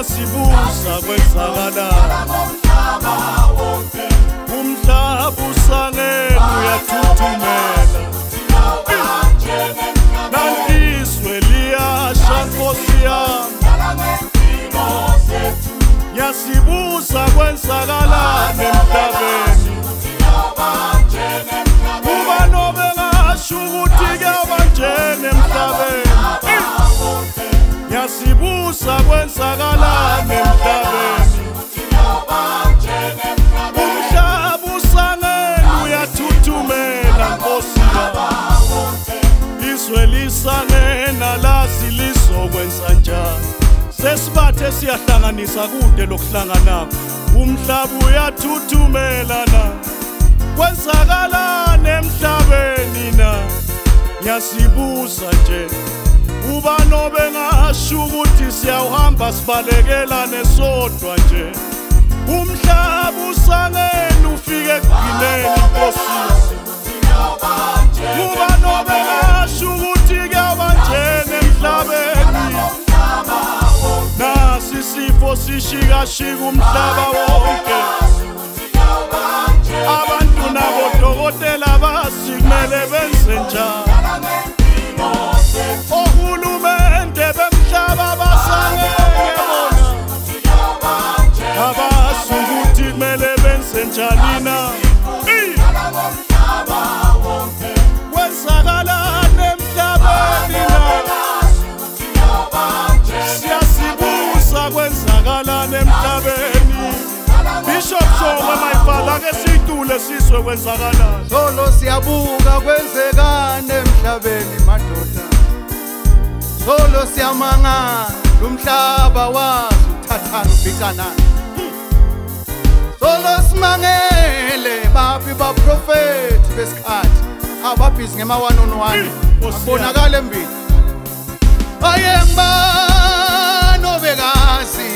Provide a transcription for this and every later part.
Siyasibuza kwenzakalani umhlaba usangene uyathuthumela nangizwe liyasha Nkosi yami Siyasibuza kwenzakalani emhlabeni kuba nobe ngasho ukuthi kuyaba njani emhlabeni Siyasibuza kwenzakalani emhlabeni umhlaba usangene uyathuthumela Nkosi yami izwe lisangena lazi lizokwenza njani sesibathe siyahlanganisa kude lokuhlanganako umhlaba uyathuthumela na kwenzakalani emhlabeni na Siyasibuza nje uba nobe ngasho ukuthi siyawuhamba sibalekelane sodwa nje umhlaba usangene ufike ekugcineni Nkosi uba nobe ngasho ukuthi kuyaba njani emhlabeni nasi isifo sishikashika umhlaba wonke abantu nabodokotela basi kumele benze njani ohulumende bemhlaba basangene bona abazi ukuthi kumele benze njani na kwenzakalani emhlabeni na Siyasibuza kwenzakalani emhlabeni Bishop Shongwe mayifala ke sidule sizwe kwenzakalani Solo siyabuka kwenzekani emhlabeni madoda Solo siyamangala umhlaba wazi uthathana ubhikanana Solo simangele bapi baprofeti besikhathi ababhizi ngema 1-on-1 abonakala embili ayengibano bekazi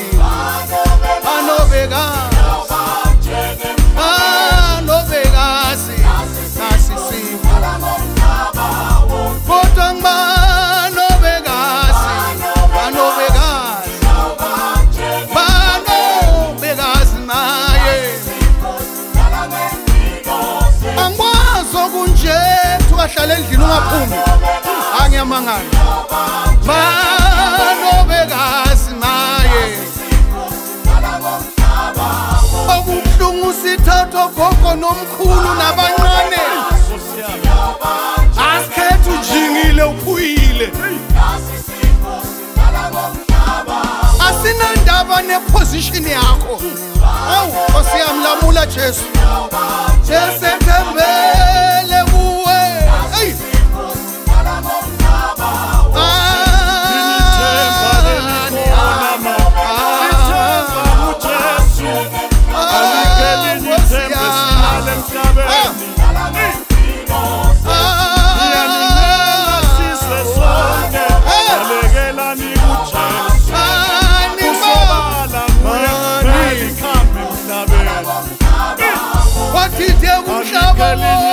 nasi sifo kodwa ngibano bekazi naye angikwazi okunje thukahlala endlini ungaphumi angiyamangala bano bekazi naye okubuhlungu sithatha gogo nomkhulu nabancane asikhethe ujingile uphuyile asinandaba neposition yakho awu Nkosi yami lamula Jesu sesethembele kuwe hey Umhlaba